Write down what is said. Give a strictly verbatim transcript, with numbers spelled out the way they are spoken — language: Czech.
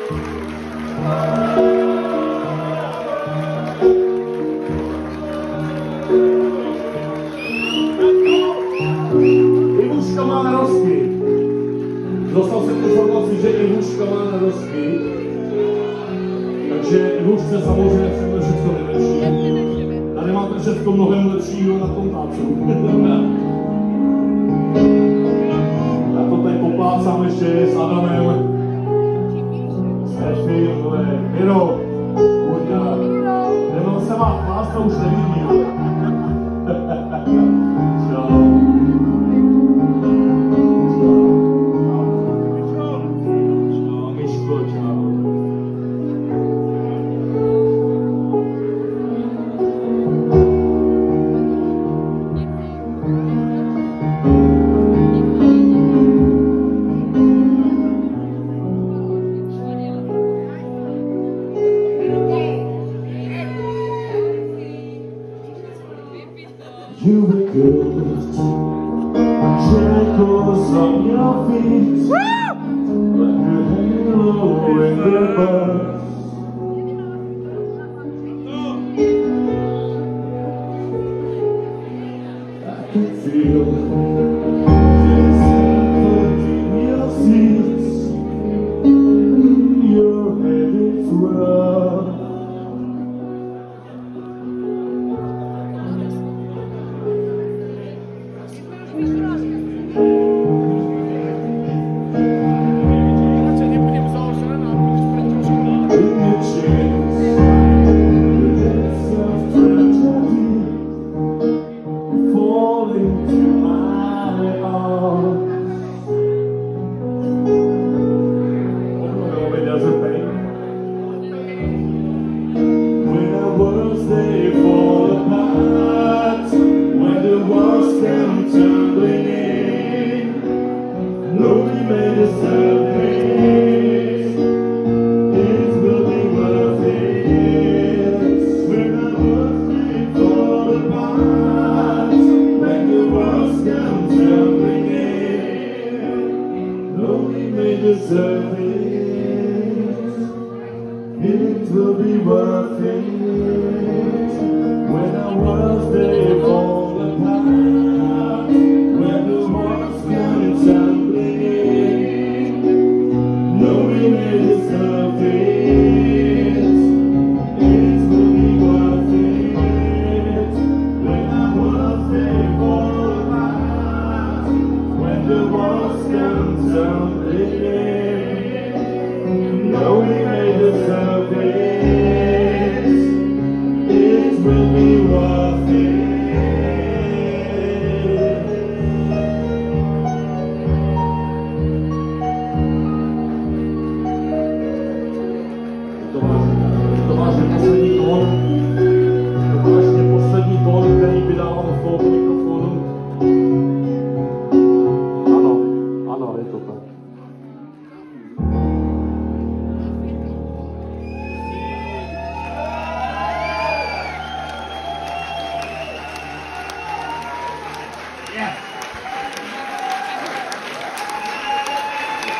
Ivuška má narozky. Dostal jsem informaci, že Ivuška má narozky. Takže Ivušce samozřejmě chceme všechno nejlepší. Tady máte všechno mnohem lepšího na tom tácu. A to tady poplácám ještě s Adamem. Strašný, tohle. Miro, kurňa. Nemám se má plást, už nevidí. Čau. You were good, shackles on your feet, like a halo in the bus. I can feel this effort in your seats, your head is rough. Deserve it, it will be worth it when our worlds they fall apart, when the walls come tumbling in. No, we may deserve it, it will be worth it when our worlds they fall apart, when the walls come tumbling in. No, we may deserve it, it will be worth it. To máš poslední tón, to máš poslední tón, který vydával z tohoto mikrofonu. Ano, ano, je to tak. Yeah.